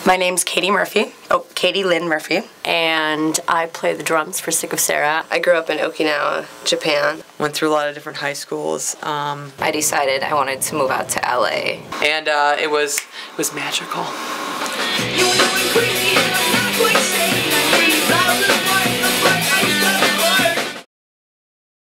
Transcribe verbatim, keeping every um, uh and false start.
My name's Katie Murphy. Oh, Katie Lynn Murphy. And I play the drums for Sick of Sarah. I grew up in Okinawa, Japan. Went through a lot of different high schools. Um, I decided I wanted to move out to L A. And uh, it was it was magical. You know